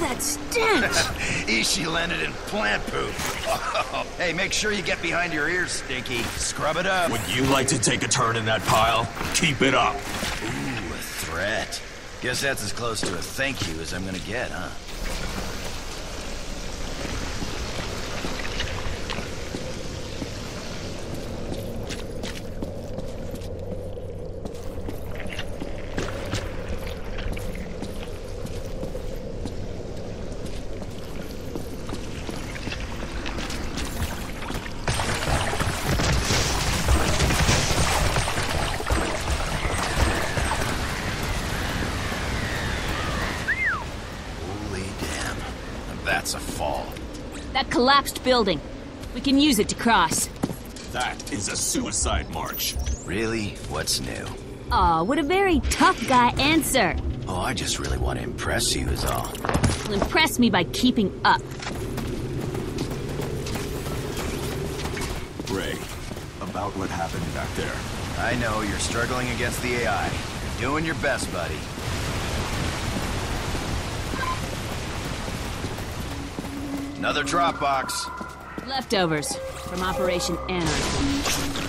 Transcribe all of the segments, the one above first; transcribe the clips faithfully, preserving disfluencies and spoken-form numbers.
that stench! Ishi landed in plant poop. Hey, make sure you get behind your ears, Stinky. Scrub it up. Would you like to take a turn in that pile? Keep it up. Ooh, a threat. Guess that's as close to a thank you as I'm gonna get, huh? That's a fall. That collapsed building. We can use it to cross. That is a suicide march. Really? What's new? Aw, what a very tough guy answer. Oh, I just really want to impress you is all. Well, impress me by keeping up. Ray, about what happened back there. I know, you're struggling against the A I. You're doing your best, buddy. Another drop box. Leftovers from Operation Anarchy.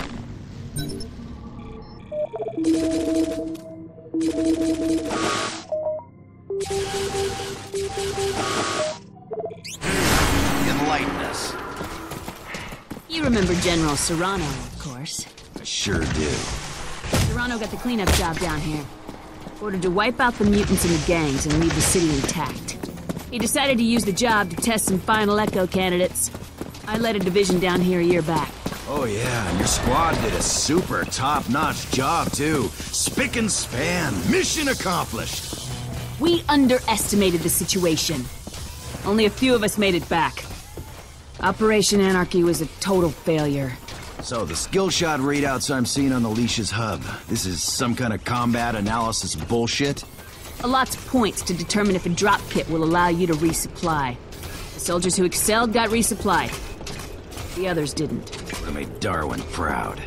Enlighten us. You remember General Sarrano, of course. I sure do. Sarrano got the cleanup job down here. Ordered to wipe out the mutants and the gangs and leave the city intact. He decided to use the job to test some final Echo candidates. I led a division down here a year back. Oh yeah, and your squad did a super top-notch job too. Spick and span. Mission accomplished. We underestimated the situation. Only a few of us made it back. Operation Anarchy was a total failure. So the skill shot readouts I'm seeing on the Leash's hub, this is some kind of combat analysis bullshit? A lot's points to determine if a drop kit will allow you to resupply. The soldiers who excelled got resupplied. The others didn't. Would have made Darwin proud.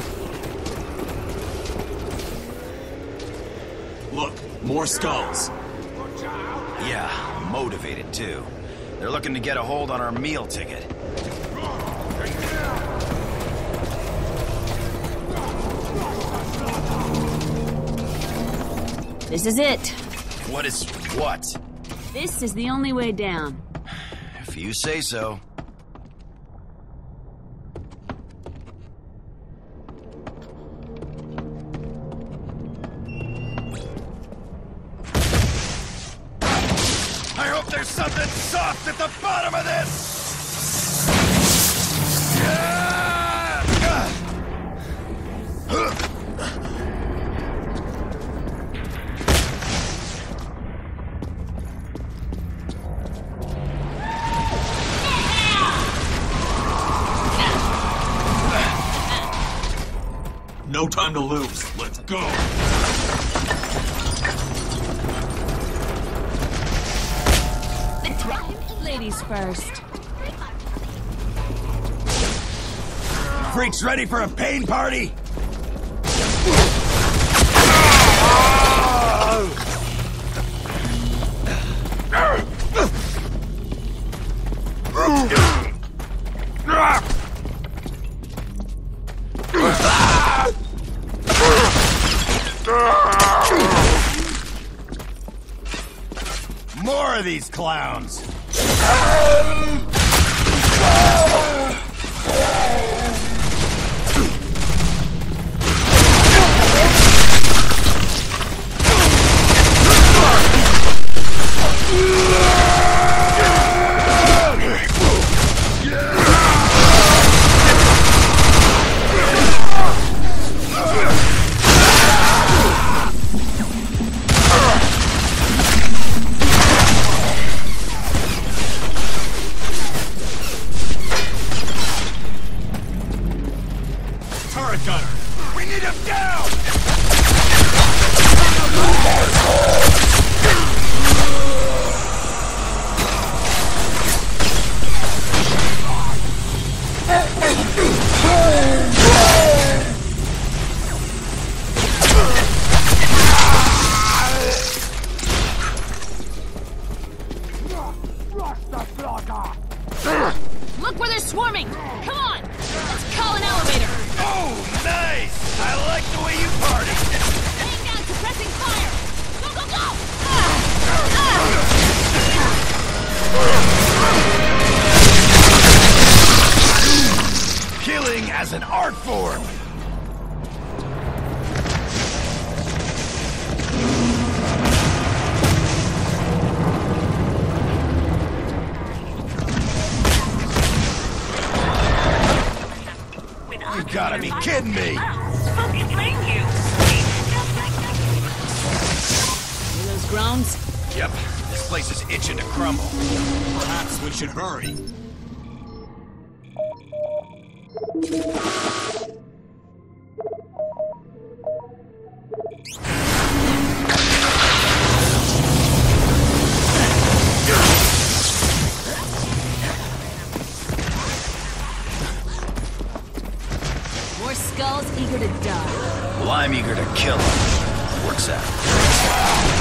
Look, more skulls. Yeah, motivated too. They're looking to get a hold on our meal ticket. This is it. What is what? This is the only way down. If you say so. I hope there's something soft at the bottom of this! No time to lose. Let's go. Ladies first. Freaks ready for a pain party? More of these clowns. forming! Come on! Let's call an elevator! Oh, nice! I like the way you party! Laying down suppressing fire! Go, go, go! Ah! Ah! Killing as an art form! You gotta be kidding me! Hear those groans? Yep, this place is itching to crumble. Perhaps we should hurry. More skulls eager to die. Well, I'm eager to kill him. Works out.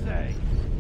say?